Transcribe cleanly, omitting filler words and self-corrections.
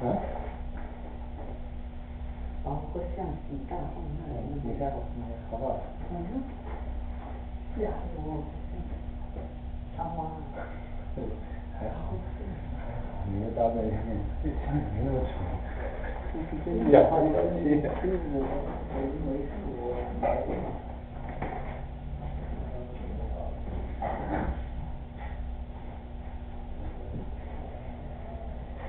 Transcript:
包括像鸡蛋放那里， 你看好不好？ 是啊，我长花。 还好，你的搭配没那么丑。 真的好小气。没事，我来。